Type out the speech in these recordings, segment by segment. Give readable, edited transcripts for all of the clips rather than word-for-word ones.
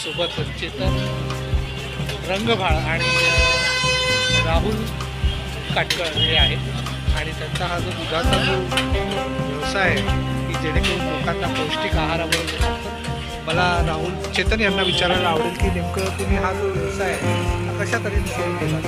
माझ्यासोबत चेतन रंगभाळ आणि राहुल काटकर हे आहेत आणि त्यांचा हा जो दुधाचा जो व्यवसाय आहे की जेणेकरून लोकांना पौष्टिक आहाराबरोबर देतात. मला राहुल चेतन यांना विचारायला आवडेल की नेमकं तुम्ही हा जो व्यवसाय आहे हा कशा तऱ्हेने सुरू केला?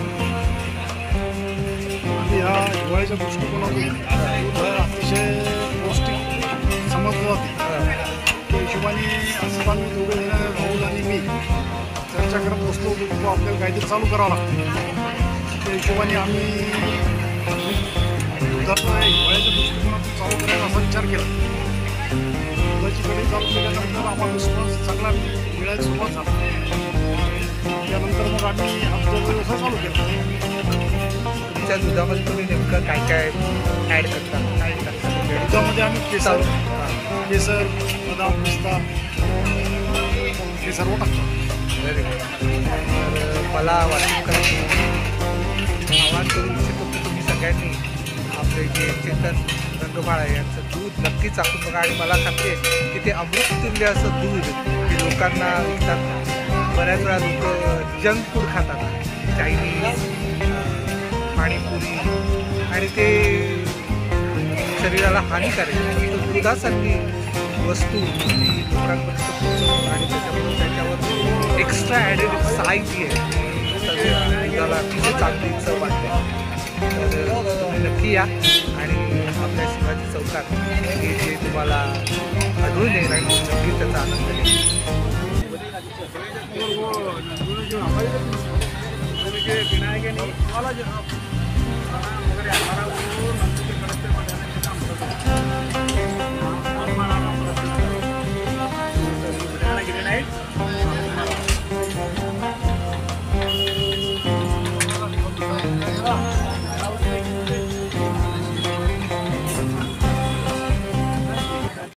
आणि ह्या हिवाळ्याच्या दृष्टिकोनातून दूध हे अतिशय पौष्टिक समजलं जाते. त्या हिशोबाने असं आम्ही दोघे जण राहुल आणि मी चर्चा करत बसलो होतो की आपल्याला काहीतरी चालू करावं लागतं. त्या हिशोबाने आम्ही दुधाचा हिवाळ्याच्या दृष्टिकोनातून चालू करायचा असा विचार केला. दुधाची कढई चालू केल्यानंतर आम्हाला रिस्पॉन्स चांगला मिळायला सुरुवात झाली. त्यानंतर मग आम्ही आमचा व्यवसाय चालू केला. तुमच्या दुधामध्ये तुम्ही नेमकं काय काय ॲड करता? काय करता दुधामध्ये आम्ही केसर बदाम पिस्ता हे सर्व टाकतो. Very good. तर मला वाटतं आवाहन करू इच्छितो की तुम्ही सगळ्यांनी आपले जे चेतन रंगभाळ आहे यांचं दूध नक्कीच चाकून बघा आणि मला खात्री आहे की ते अमृततुल्य असं दूध की लोकांना विकतात. बऱ्याच वेळा लोक जंक फूड खातात, चायनीज, पाणीपुरी आणि ते शरीराला हानिकारक आहे. तर दुधासारखी वस्तू ती लोकांपर्यंत पोहोचवतात आणि त्याच्यामुळे त्याच्यावर एक्स्ट्रा ॲडेड साय जी आहे तर दुधाला अतिशय चांगली चव वाटते. तर तुम्ही नक्की या आणि आपल्या शिवाजी चौकात हे जे तुम्हाला आढळून येईल आणि नक्की त्याचा आनंद घ्या. विनायकाने